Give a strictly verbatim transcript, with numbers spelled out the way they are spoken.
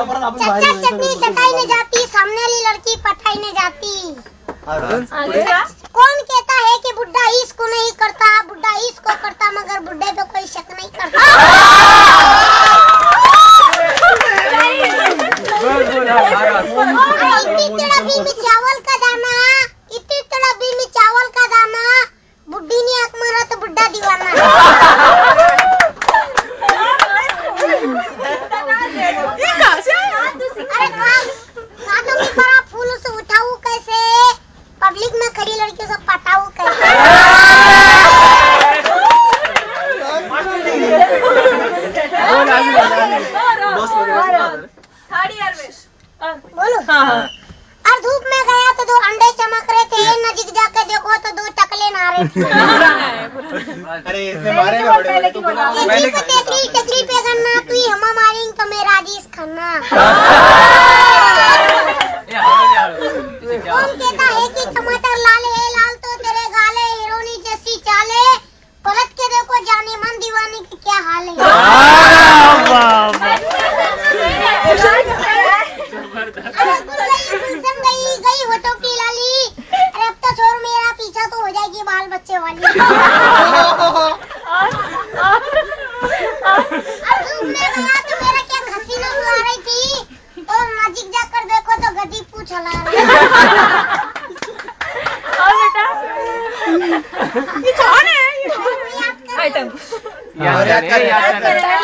चच्चा चटनी चटाई नहीं जाती, सामने वाली लड़की पटाई नहीं जाती। कौन कहता है कि बुड्ढा इसको नहीं करता, बुड्ढा इसको करता, मगर बुड्ढे पे कोई शक नहीं करता। इतनी तड़बी में चावल का दाना, इतनी तड़बी में चावल का दाना, बुड्ढी ने आंख मारा तो बुड्ढा दीवाना। अरे कानों की तरह फूल से उठाऊं कैसे, पब्लिक में खड़ी लड़कियों से पटाऊं कैसे। बोलो। और धूप में गया तो दो अंडे चमक रहे थे, नजीक जाके देखो तो दो टकले नारे थे। अरे इसने मारेगा बड़े को देखली टकली पे गन्ना, तू ही हमा मारेंगे तो मैं राजेश खन्ना। कौन कहता है कि टमाटर लाल है, लाल तो तेरे गाले, हीरोनी जैसी चाले, पलट के देखो जाने मन दीवाने की क्या हाल है। गई गई होटो की लाली, अरे अब तो छोड़ मेरा पीछा तो हो जाएगी बाल बच्चे वाली। अब घूमने गया तो मेरा क्या खसी न बुला रही थी, और नजीक जाकर देखो तो गधी पूछ हला रही। और बेटा ये कौन है? आइटम याद कर